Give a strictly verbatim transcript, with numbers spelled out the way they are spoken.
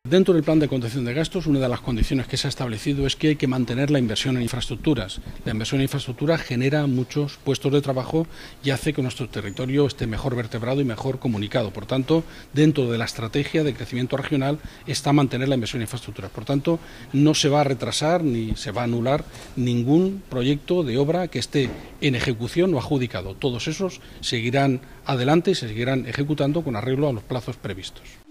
Dentro del plan de contención de gastos, una de las condiciones que se ha establecido es que hay que mantener la inversión en infraestructuras. La inversión en infraestructuras genera muchos puestos de trabajo y hace que nuestro territorio esté mejor vertebrado y mejor comunicado. Por tanto, dentro de la estrategia de crecimiento regional está mantener la inversión en infraestructuras. Por tanto, no se va a retrasar ni se va a anular ningún proyecto de obra que esté en ejecución o adjudicado. Todos esos seguirán adelante y se seguirán ejecutando con arreglo a los plazos previstos.